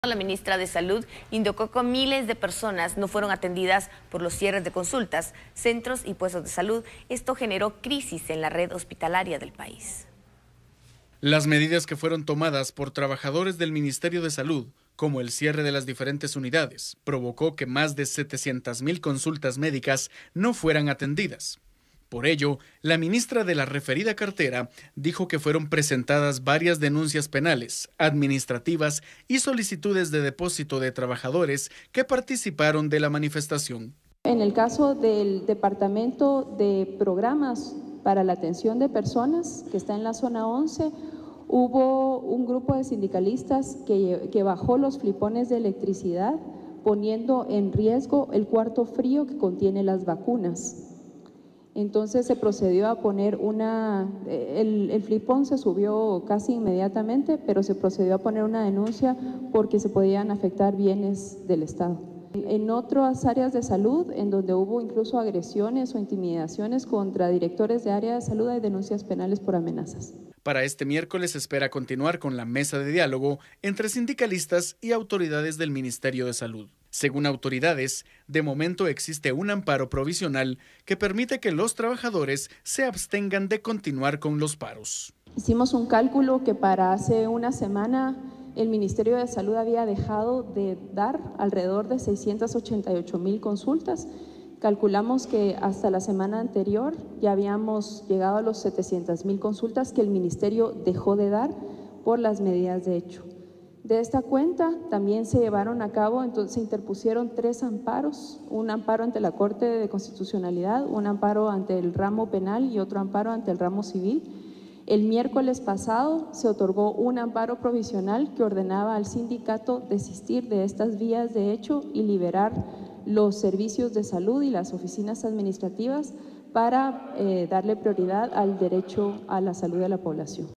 La ministra de Salud indicó que miles de personas no fueron atendidas por los cierres de consultas, centros y puestos de salud. Esto generó crisis en la red hospitalaria del país. Las medidas que fueron tomadas por trabajadores del Ministerio de Salud, como el cierre de las diferentes unidades, provocó que más de 700,000 consultas médicas no fueran atendidas. Por ello, la ministra de la referida cartera dijo que fueron presentadas varias denuncias penales, administrativas y solicitudes de depósito de trabajadores que participaron de la manifestación. En el caso del Departamento de Programas para la Atención de Personas, que está en la zona 11, hubo un grupo de sindicalistas que bajó los flipones de electricidad, poniendo en riesgo el cuarto frío que contiene las vacunas. Entonces se procedió a poner el flipón se subió casi inmediatamente, pero se procedió a poner una denuncia porque se podían afectar bienes del Estado. En otras áreas de salud, en donde hubo incluso agresiones o intimidaciones contra directores de área de salud, hay denuncias penales por amenazas. Para este miércoles se espera continuar con la mesa de diálogo entre sindicalistas y autoridades del Ministerio de Salud. Según autoridades, de momento existe un amparo provisional que permite que los trabajadores se abstengan de continuar con los paros. Hicimos un cálculo que para hace una semana el Ministerio de Salud había dejado de dar alrededor de 688,000 consultas. Calculamos que hasta la semana anterior ya habíamos llegado a los 700,000 consultas que el Ministerio dejó de dar por las medidas de hecho. De esta cuenta también se llevaron a cabo, entonces se interpusieron 3 amparos, un amparo ante la Corte de Constitucionalidad, un amparo ante el ramo penal y otro amparo ante el ramo civil. El miércoles pasado se otorgó un amparo provisional que ordenaba al sindicato desistir de estas vías de hecho y liberar los servicios de salud y las oficinas administrativas para darle prioridad al derecho a la salud de la población.